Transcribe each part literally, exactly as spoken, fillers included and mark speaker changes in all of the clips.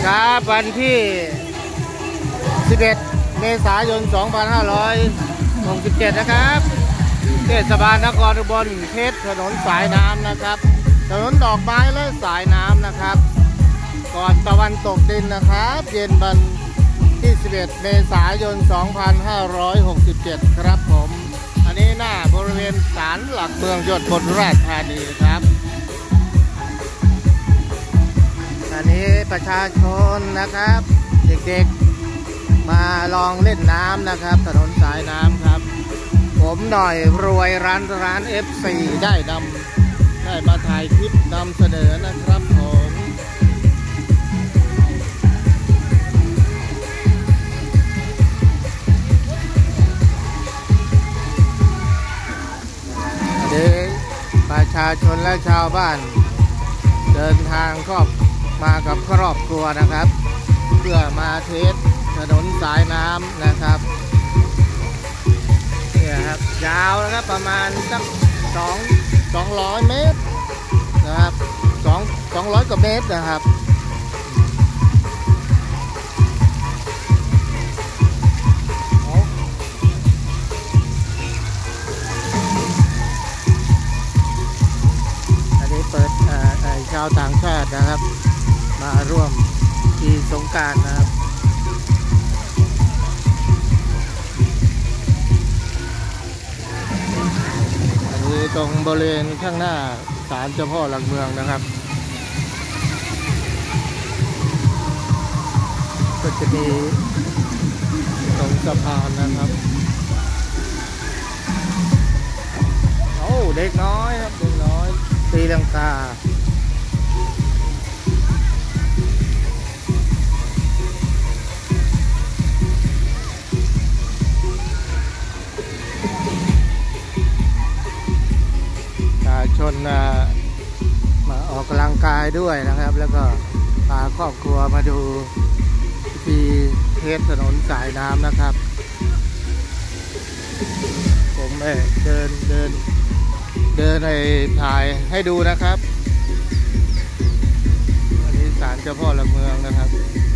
Speaker 1: ครับวันที่สิบเอ็ดเมษายนสองพันห้าร้อยหกสิบเจ็ดนะครับเทศบาลนครอุบลเพชรถนนสายน้ำนะครับถนนดอกไม้และสายน้ำนะครับก่อนตะวันตกดินนะครับเย็นวันที่สิบเอ็ดเมษายนสองพันห้าร้อยหกสิบเจ็ดครับผมอันนี้หน้าบริเวณศาลหลักเมืองจังหวัดอุบลราชธานีครับอันนี้ประชาชนนะครับเด็กๆมาลองเล่นน้ำนะครับถนนสายน้ำครับผมหน่อยรวยร้านร้าน เอฟ ซี ได้นำได้มาถ่ายคลิปนำเสนอนะครับผมอันนี้ประชาชนและชาวบ้านเดินทางครอบมากับครอบครัวนะครับเพื่อมาเทสถนนสายน้ำนะครับเนี่ยครับยาวนะครับประมาณสักสองสองร้อยเมตรนะครับสองสองร้อยกว่าเมตรนะครับอันนี้เปิดชาวต่างชาตินะครับมาร่วมที่สงกรานต์นะครับอันนี้ตรงบริเวณข้างหน้าศาลเจ้าพ่อหลักเมืองนะครับก็จะมีตรงสะพานนะครับโอ้เด็กน้อยครับเด็กน้อยตีลังกาชนมาออกกำลังกายด้วยนะครับแล้วก็พาครอบครัวมาดูที่เทสถนนสายน้ำนะครับผมเดินเดินเดินในถ่ายให้ดูนะครับอันนี้ศาลเจ้าพ่อหลักเมืองนะครับ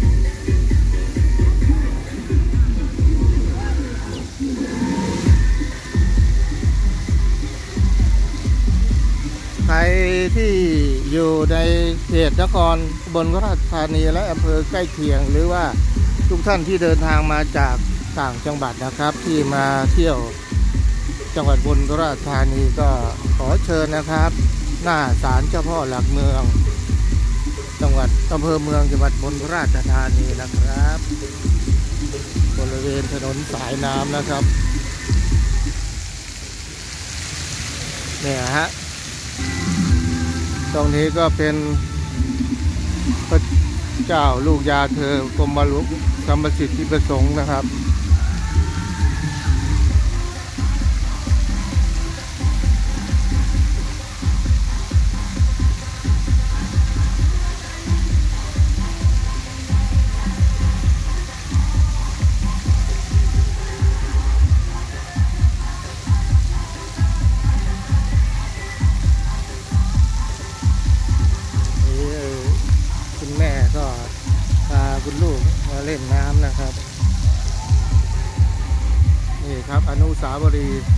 Speaker 1: ใครที่อยู่ในเขตนครอุบลราชธานีและอำเภอใกล้เคียงหรือว่าทุกท่านที่เดินทางมาจากต่างจังหวัดนะครับที่มาเที่ยวจังหวัดอุบลราชธานีก็ขอเชิญนะครับหน้าศาลเจ้าพ่อหลักเมืองจังหวัดอำเภอเมืองจังหวัดอุบลราชธานีนะครับบริเวณถนนสายน้ำนะครับเนี่ยฮะตรงนี้ก็เป็นพระเจ้าลูกยาเธอกรมหลวงธรรมสิทธิประสงค์นะครับแม่ก็พาคุณลูกมาเล่นน้ำนะครับนี่ครับอนุสาวรีย์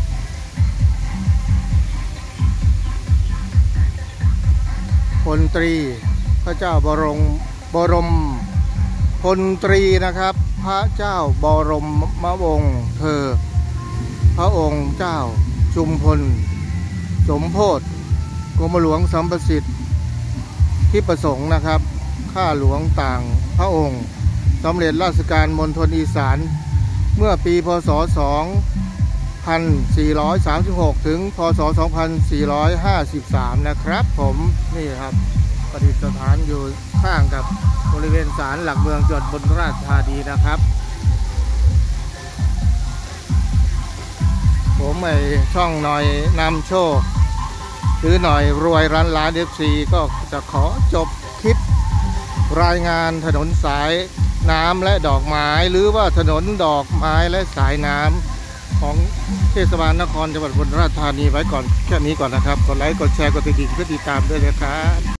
Speaker 1: พลตรีพระเจ้าบรมบรมพลตรีนะครับพระเจ้าบรมวงศ์เธอพระองค์เจ้าชุมพลสมโพธิกรมหลวงสัมประสิทธิ์ที่ประสงค์นะครับข้าหลวงต่างพระองค์สำเร็จราชการมณฑลอีสานเมื่อปีพศสองพันสี่ร้อยสามสิบหกถึงพศสองพันสี่ร้อยห้าสิบสามนะครับผมนี่ครับประดิษฐานอยู่ข้างกับบริเวณศาลหลักเมืองจังหวัดอุบลราชธานีนะครับผมไอช่องหน่อยนำโชคหรือหน่อยรวยร้านร้าน เอฟ ซี ก็จะขอจบคลิปรายงานถนนสายน้ำและดอกไม้หรือว่าถนนดอกไม้และสายน้ำของเทศบาลนครจังหวัดอุบลราชธานีไว้ก่อนแค่นี้ก่อนนะครับกดไลค์กดแชร์กดติดตามเพื่อติดตามด้วยนะครับ